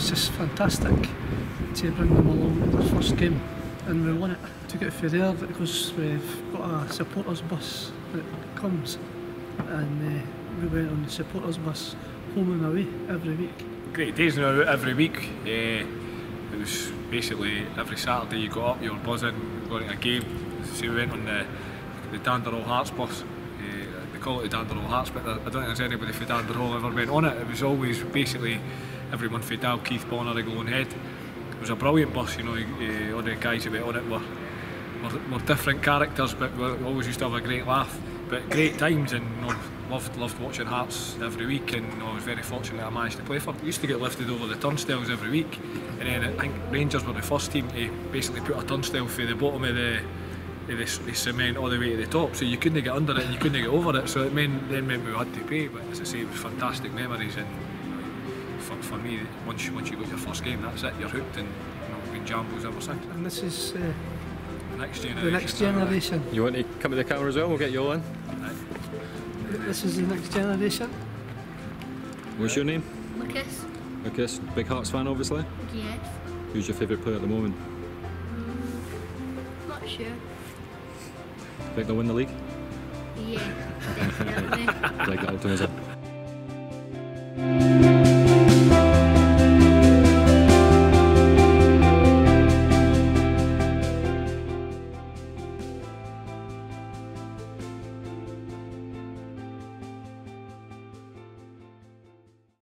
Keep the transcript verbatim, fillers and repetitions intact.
was just fantastic to bring them along to their first game, and we won it. Took it from there because we've got a supporters bus that comes, and uh, we went on the supporters bus home and away every week. Great days now every week. Uh, it was basically every Saturday you got up, you were buzzing, going to a game. So we went on the, the Dander All Hearts bus. Uh, they call it the Dander All Hearts, but I don't think there's anybody from Dander Hall ever went on it. It was always basically everyone from Dalkeith, Bonner, Iglow Head. It was a brilliant bus, you know. Uh, all the guys who went on it were, were, were different characters, but we always used to have a great laugh. But great times, and you know, loved loved watching Hearts every week, and you know, I was very fortunate that I managed to play for. We used to get lifted over the turnstiles every week, and then I think Rangers were the first team to basically put a turnstile from the bottom of the, of the, the cement all the way to the top, so you couldn't get under it and you couldn't get over it. So it meant then meant we had to pay. But as I say, it was fantastic memories, and you know, for, for me, once once you got your first game, that's it. You're hooked, and you know, we've been Jambos ever since. And this is uh, the next generation. the next generation. You want to come to the camera as well? We'll get you all in. This is the next generation. What's your name? Lucas. Lucas, big Hearts fan obviously? Yes. Who's your favourite player at the moment? Mm, not sure. Think they'll win the league? Yeah, definitely. Like that optimism.